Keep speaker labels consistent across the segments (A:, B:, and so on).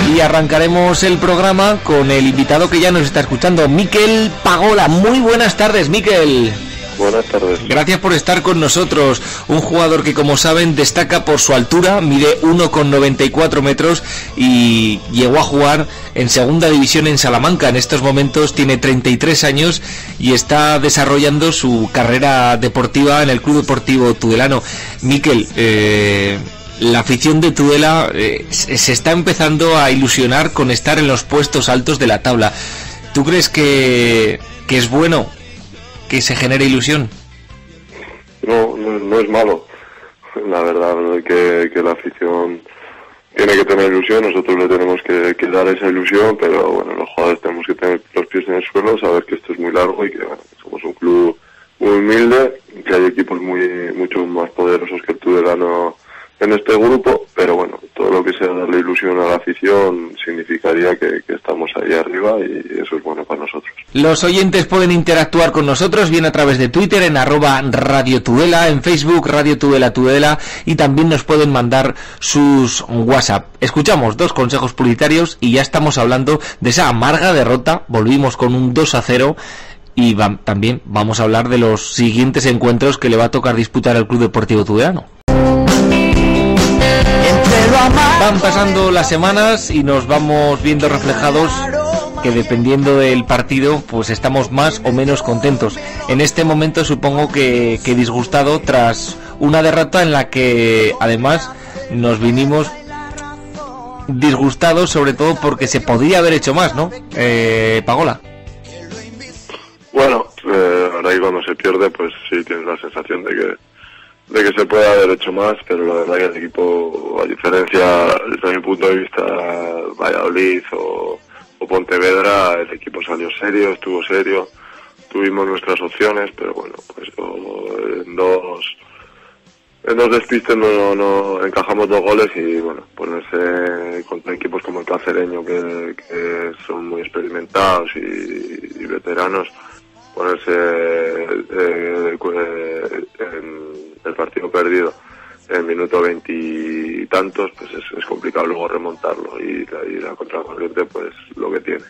A: Y arrancaremos el programa con el invitado que ya nos está escuchando, Mikel Pagola. Muy buenas tardes, Mikel.
B: Buenas tardes.
A: Gracias por estar con nosotros. Un jugador que, como saben, destaca por su altura, mide 1,94 metros y llegó a jugar en segunda división en Salamanca. En estos momentos tiene 33 años y está desarrollando su carrera deportiva en el Club Deportivo Tudelano. Mikel, la afición de Tudela se está empezando a ilusionar con estar en los puestos altos de la tabla. ¿Tú crees que es bueno que se genere ilusión?
B: No es malo. La verdad que la afición tiene que tener ilusión, nosotros le tenemos que dar esa ilusión, pero bueno, los jugadores tenemos que tener los pies en el suelo, saber que esto es muy largo y que bueno, somos un club muy humilde, que hay equipos mucho más poderosos que el Tudelano en este grupo, pero bueno, todo lo que sea darle ilusión a la afición significaría que estamos ahí arriba y eso es bueno para nosotros.
A: Los oyentes pueden interactuar con nosotros bien a través de Twitter en @Radio Tudela, en Facebook Radio Tudela y también nos pueden mandar sus WhatsApp. Escuchamos 2 consejos publicitarios y ya estamos hablando de esa amarga derrota. Volvimos con un 2-0 y también vamos a hablar de los siguientes encuentros que le va a tocar disputar al Club Deportivo Tudelano. Van pasando las semanas y nos vamos viendo reflejados que dependiendo del partido pues estamos más o menos contentos. En este momento supongo que disgustado tras una derrota en la que además nos vinimos disgustados, sobre todo porque se podría haber hecho más, ¿no? Pagola.
B: Bueno, ahora que cuando se pierde pues sí tienes la sensación de que se puede haber hecho más, pero la verdad que el equipo, a diferencia desde mi punto de vista Valladolid o Pontevedra, el equipo salió serio, estuvo serio, tuvimos nuestras opciones, pero bueno, pues en dos despistes no encajamos 2 goles y bueno, ponerse contra equipos como el Cacereño que son muy experimentados y veteranos, ponerse en el partido perdido en minuto 20 y tantos, pues es complicado luego remontarlo y la contracorriente pues lo que tiene.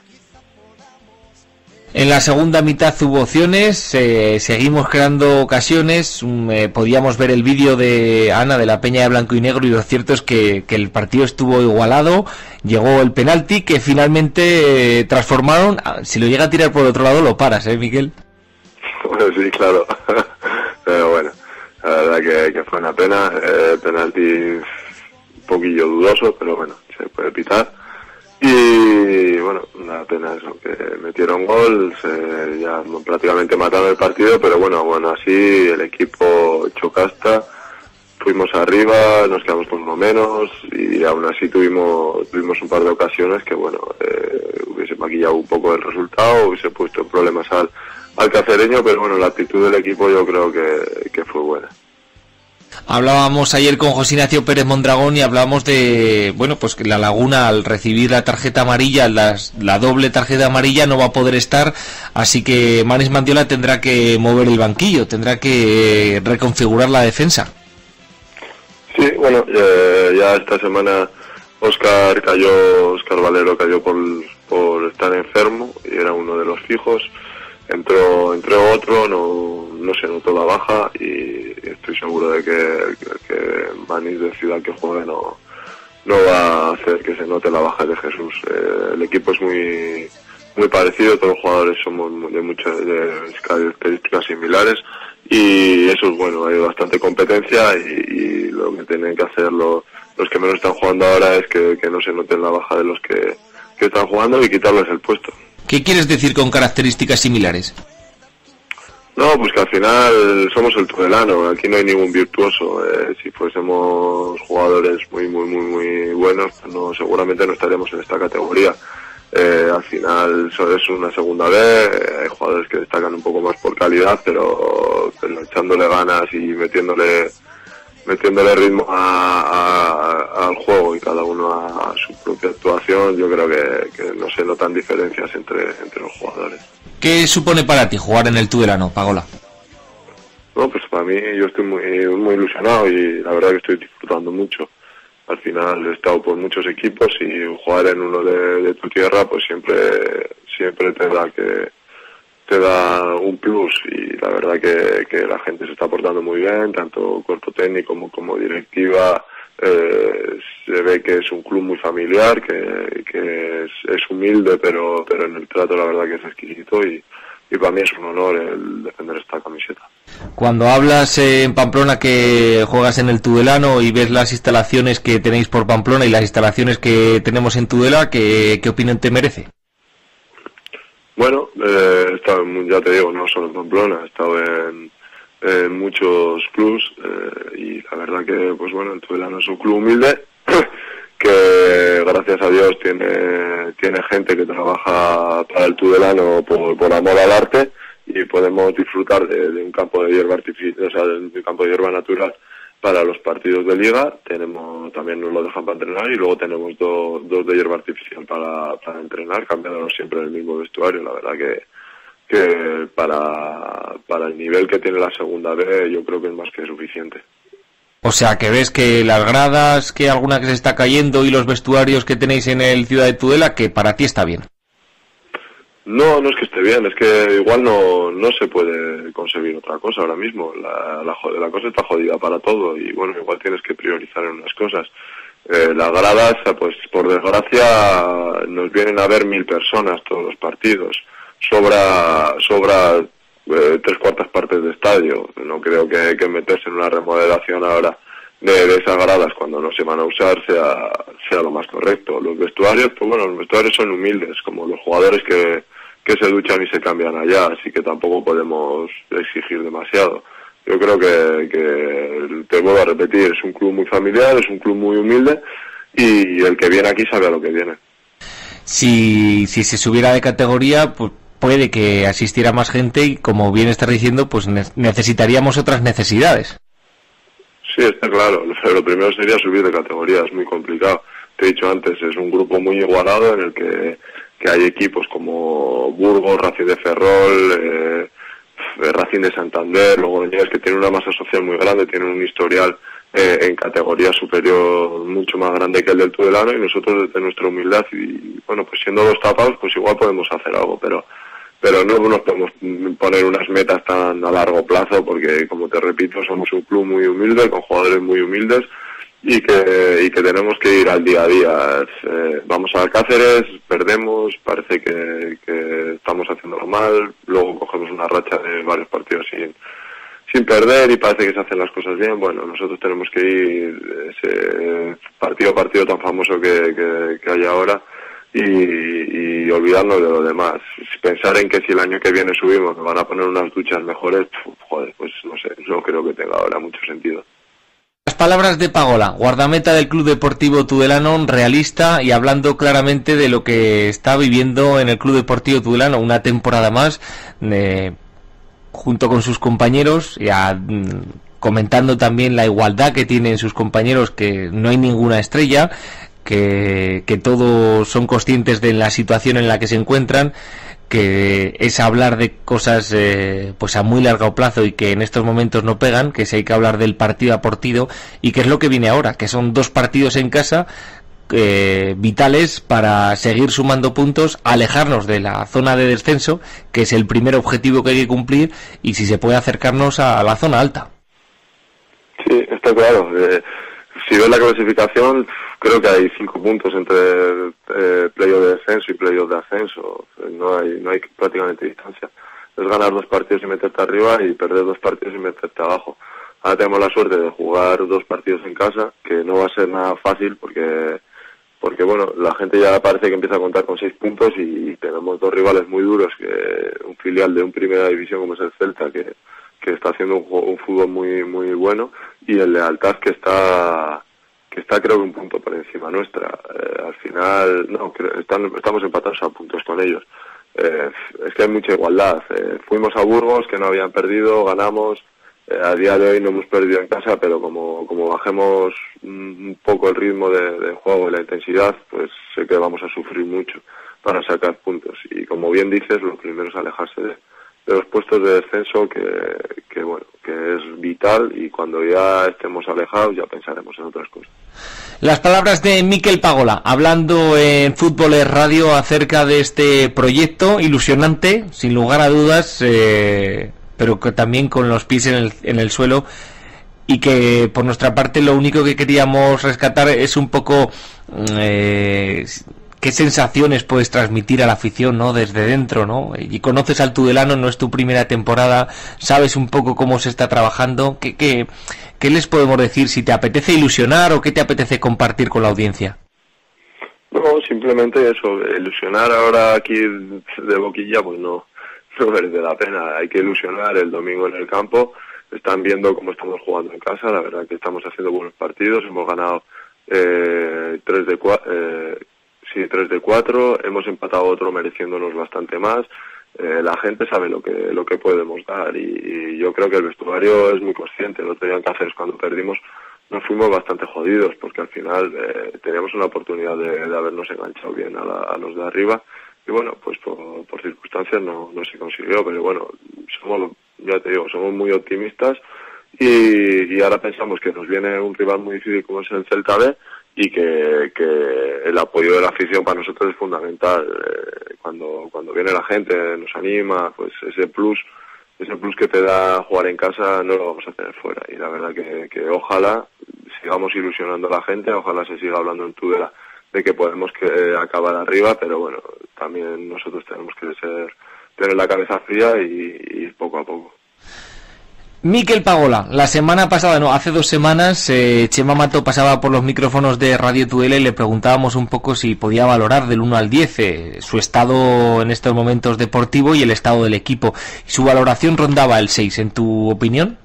A: En la segunda mitad hubo opciones, seguimos creando ocasiones, podíamos ver el vídeo de Ana de la Peña de Blanco y Negro y lo cierto es que el partido estuvo igualado, llegó el penalti que finalmente transformaron. Si lo llega a tirar por el otro lado lo paras, Mikel.
B: Bueno, sí, claro, pero bueno, la verdad que fue una pena, penalti un poquillo dudoso, pero bueno, se puede pitar. Y bueno, una pena eso, que metieron gol, ya prácticamente mataron el partido, pero bueno, así el equipo hecho casta, fuimos arriba, nos quedamos con uno menos y aún así tuvimos un par de ocasiones que bueno, hubiese maquillado un poco el resultado, hubiese puesto en problemas al Cacereño, pero bueno, la actitud del equipo yo creo que fue buena.
A: Hablábamos ayer con José Ignacio Pérez Mondragón y hablábamos de, bueno, pues que la Laguna al recibir la tarjeta amarilla, la doble tarjeta amarilla no va a poder estar, así que Manis Mandiola tendrá que mover el banquillo, tendrá que reconfigurar la defensa.
B: Sí, bueno, ya esta semana Óscar Valero cayó por estar enfermo y era uno de los fijos. Entró otro, no se notó la baja y estoy seguro de que Manis decida que juegue no va a hacer que se note la baja de Jesús. El equipo es muy parecido, todos los jugadores somos de características similares y eso es bueno, hay bastante competencia y lo que tienen que hacer los que menos están jugando ahora es que no se note la baja de los que están jugando y quitarles el puesto.
A: ¿Qué quieres decir con características similares?
B: No, pues que al final somos el Tudelano, aquí no hay ningún virtuoso. Si fuésemos jugadores muy buenos, pues seguramente no estaríamos en esta categoría. Al final eso es una segunda vez, hay jugadores que destacan un poco más por calidad, pero echándole ganas y metiéndole ritmo al juego y cada uno a su propia actuación, yo creo que no se notan diferencias entre los jugadores.
A: ¿Qué supone para ti jugar en el Tudelano, Pagola?
B: No, pues para mí yo estoy muy ilusionado y la verdad que estoy disfrutando mucho. al final he estado por muchos equipos y jugar en uno de tu tierra pues siempre te da un plus, y la verdad que la gente se está portando muy bien, tanto cuerpo técnico como directiva. Se ve que es un club muy familiar, que es humilde, pero en el trato la verdad que es exquisito, y para mí es un honor el defender esta camiseta.
A: Cuando hablas en Pamplona que juegas en el Tudelano y ves las instalaciones que tenéis por Pamplona y las instalaciones que tenemos en Tudela, ¿qué opinión te merece?
B: Bueno, he estado ya te digo, no solo en Pamplona, he estado en muchos clubs, y la verdad que pues bueno, el Tudelano es un club humilde que gracias a Dios tiene gente que trabaja para el Tudelano por amor al arte, y podemos disfrutar de un campo de hierba artificial, o sea, de un campo de hierba natural para los partidos de liga. También nos lo dejan para entrenar, y luego tenemos dos de hierba artificial para entrenar, cambiándonos siempre en el mismo vestuario. La verdad que para el nivel que tiene la segunda B yo creo que es más que suficiente.
A: O sea, que ves que las gradas, que alguna que se está cayendo, y los vestuarios que tenéis en el Ciudad de Tudela, que para ti está bien.
B: No es que esté bien, es que igual no se puede conseguir otra cosa ahora mismo. La cosa está jodida para todo, y bueno, igual tienes que priorizar en unas cosas. Las gradas, pues por desgracia nos vienen a ver 1.000 personas todos los partidos. Sobra 3/4 partes de estadio. No creo que meterse en una remodelación ahora de esas gradas cuando no se van a usar sea lo más correcto. Los vestuarios, pues bueno, los vestuarios son humildes, como los jugadores que se duchan y se cambian allá, así que tampoco podemos exigir demasiado. Yo creo que te vuelvo a repetir, es un club muy familiar, es un club muy humilde, y el que viene aquí sabe a lo que viene.
A: Si se subiera de categoría, pues puede que asistiera más gente, y como bien estás diciendo, pues necesitaríamos otras necesidades.
B: Sí, está claro. Lo primero sería subir de categoría, es muy complicado. Te he dicho antes, es un grupo muy igualado en el que hay equipos como Burgos, Racing de Ferrol, Racing de Santander, Logroñés, que tienen una masa social muy grande, tienen un historial en categoría superior mucho más grande que el del Tudelano, y nosotros desde nuestra humildad y bueno, pues siendo dos tapados, pues igual podemos hacer algo, pero no nos podemos poner unas metas tan a largo plazo, porque como te repito, somos un club muy humilde, con jugadores muy humildes, y que tenemos que ir al día a día. Vamos a Cáceres, perdemos, parece que estamos haciéndolo mal, luego cogemos una racha de varios partidos sin perder y parece que se hacen las cosas bien. Bueno, nosotros tenemos que ir ese partido a partido tan famoso que hay ahora, y olvidarnos de lo demás. Pensar en que si el año que viene subimos nos van a poner unas duchas mejores, joder, pues no sé, no creo que tenga ahora mucho sentido.
A: Las palabras de Pagola, guardameta del Club Deportivo Tudelano, realista y hablando claramente de lo que está viviendo en el Club Deportivo Tudelano, una temporada más, junto con sus compañeros, comentando también la igualdad que tienen sus compañeros, que no hay ninguna estrella, que todos son conscientes de la situación en la que se encuentran, que es hablar de cosas pues a muy largo plazo y que en estos momentos no pegan, que si hay que hablar del partido a partido, y que es lo que viene ahora, que son 2 partidos en casa vitales para seguir sumando puntos, alejarnos de la zona de descenso, que es el primer objetivo que hay que cumplir, y si se puede acercarnos a la zona alta.
B: Sí, está claro. Si ves la clasificación, creo que hay 5 puntos entre playoff de descenso y playoff de ascenso. No hay prácticamente distancia. Es ganar 2 partidos y meterte arriba, y perder 2 partidos y meterte abajo. Ahora tenemos la suerte de jugar 2 partidos en casa, que no va a ser nada fácil porque bueno, la gente ya parece que empieza a contar con 6 puntos, y tenemos 2 rivales muy duros, que un filial de un primera división como es el Celta, que está haciendo un fútbol muy muy bueno, y el Lealtad que está creo que un punto por encima nuestra. Al final estamos empatados a puntos con ellos. Es que hay mucha igualdad. Fuimos a Burgos, que no habían perdido, ganamos. A día de hoy no hemos perdido en casa, pero como bajemos un poco el ritmo de juego y la intensidad, pues sé que vamos a sufrir mucho para sacar puntos. Y como bien dices, lo primero es alejarse de los puestos de descenso, que bueno, que es vital, y cuando ya estemos alejados ya pensaremos en otras cosas.
A: Las palabras de Mikel Pagola, hablando en Fútbol es Radio acerca de este proyecto ilusionante, sin lugar a dudas, pero que también con los pies en el suelo, y que por nuestra parte lo único que queríamos rescatar es un poco qué sensaciones puedes transmitir a la afición, ¿no? Desde dentro, ¿no? Y conoces al Tudelano, no es tu primera temporada, sabes un poco cómo se está trabajando. ¿Qué les podemos decir? Si te apetece ilusionar o qué te apetece compartir con la audiencia.
B: No, simplemente eso, ilusionar ahora aquí de boquilla, pues no merece la pena. Hay que ilusionar el domingo en el campo. Están viendo cómo estamos jugando en casa, la verdad que estamos haciendo buenos partidos, hemos ganado 3 de 4, hemos empatado otro mereciéndonos bastante más. La gente sabe lo que podemos dar y yo creo que el vestuario es muy consciente. Lo que tenían que hacer es cuando perdimos nos fuimos bastante jodidos porque al final teníamos una oportunidad de habernos enganchado bien a los de arriba y bueno, pues por circunstancias no se consiguió, pero bueno, ya te digo, somos muy optimistas y ahora pensamos que nos viene un rival muy difícil como es el Celta B y que el apoyo de la afición para nosotros es fundamental. Cuando viene la gente, nos anima, pues ese plus que te da jugar en casa no lo vamos a tener fuera. Y la verdad que ojalá sigamos ilusionando a la gente, ojalá se siga hablando en Tudela de que podemos acabar arriba, pero bueno, también nosotros tenemos que tener la cabeza fría y ir poco a poco.
A: Mikel Pagola, la semana pasada, no, hace 2 semanas, Chema Mato pasaba por los micrófonos de Radio Tudela y le preguntábamos un poco si podía valorar del 1 al 10 su estado en estos momentos deportivo y el estado del equipo. Su valoración rondaba el 6, ¿en tu opinión?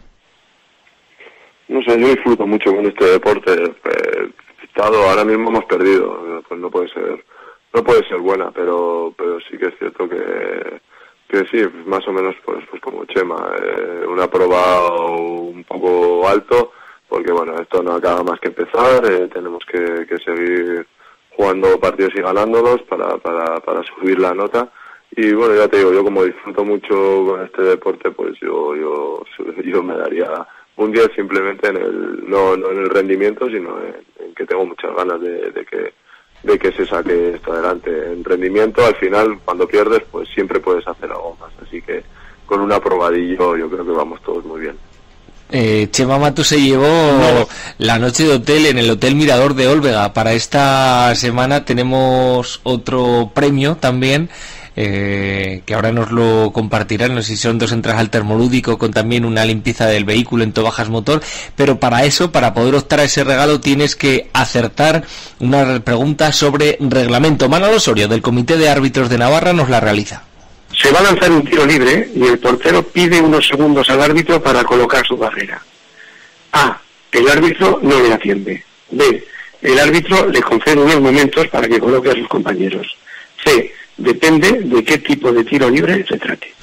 B: No sé, yo disfruto mucho con este deporte. Ahora mismo hemos perdido, pues no puede ser buena, pero sí que es cierto que sí, más o menos pues como Chema, una prueba un poco alto, porque bueno, esto no acaba más que empezar, tenemos que seguir jugando partidos y ganándolos para subir la nota, y bueno, ya te digo, yo como disfruto mucho con este deporte, pues yo me daría un 10 simplemente no en el rendimiento, sino en que tengo muchas ganas de que se saque esto adelante. En rendimiento, al final, cuando pierdes, pues siempre puedes hacer algo más. Así que con un aprobadillo yo creo que vamos todos muy bien.
A: Chema Mato se llevó la noche de hotel en el Hotel Mirador de Olvega. Para esta semana tenemos otro premio también, que ahora nos lo compartirán. No sé si son 2 entradas al termolúdico con también una limpieza del vehículo en Tobajas Motor, pero para eso, para poder optar a ese regalo, tienes que acertar una pregunta sobre reglamento. Manolo Osorio, del Comité de Árbitros de Navarra, nos la realiza.
C: Se va a lanzar un tiro libre y el portero pide unos segundos al árbitro para colocar su barrera. A. El árbitro no le atiende. B. El árbitro le concede unos momentos para que coloque a sus compañeros. C. Depende de qué tipo de tiro libre se trate.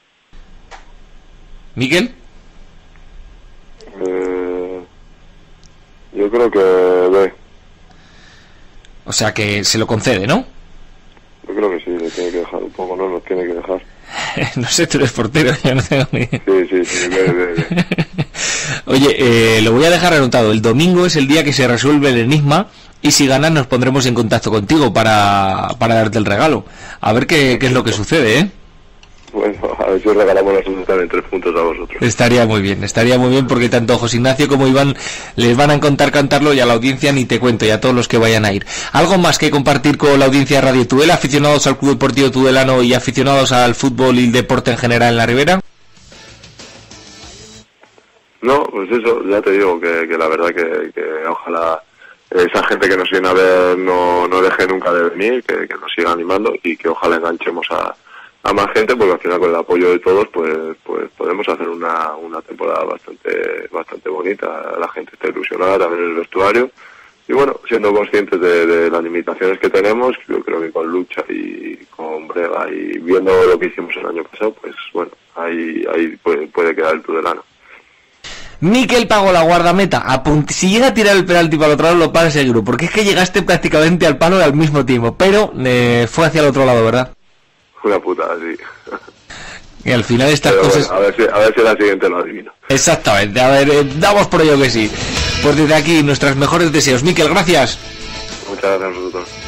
A: ¿Miguel?
B: Yo creo que B.
A: O sea que se lo concede, ¿no?
B: Yo creo que sí, le tiene que dejar un poco, ¿no? Nos tiene que dejar.
A: No sé, tú eres portero, yo no tengo ni...
B: Sí, B.
A: Oye, lo voy a dejar anotado. El domingo es el día que se resuelve el enigma y si ganas nos pondremos en contacto contigo para darte el regalo. A ver qué es lo que sucede, ¿eh?
B: Bueno, a ver si os regalamos nosotros también 3 puntos a vosotros.
A: Estaría muy bien porque tanto José Ignacio como Iván les van a contar cantarlo y a la audiencia ni te cuento y a todos los que vayan a ir. ¿Algo más que compartir con la audiencia de Radio Tudela, aficionados al Club Deportivo Tudelano y aficionados al fútbol y el deporte en general en la Ribera?
B: No, pues eso, ya te digo que la verdad que ojalá esa gente que nos viene a ver no deje nunca de venir, que nos siga animando y que ojalá enganchemos a más gente, porque al final con el apoyo de todos pues podemos hacer una temporada bastante bonita. La gente está ilusionada también en el vestuario y bueno, siendo conscientes de las limitaciones que tenemos, yo creo que con lucha y con brega y viendo lo que hicimos el año pasado, pues bueno, ahí puede quedar el Tudelano.
A: Mikel Pagola, guardameta, si llega a tirar el penalti para el otro lado lo para seguro, porque es que llegaste prácticamente al palo al mismo tiempo, pero fue hacia el otro lado, ¿verdad?
B: Una putada, sí.
A: Y al final estas
B: Pero
A: cosas...
B: bueno, a ver si la siguiente lo adivino.
A: Exactamente, a ver, damos por ello que sí. Pues desde aquí, nuestros mejores deseos. Miquel, gracias.
B: Muchas gracias a vosotros.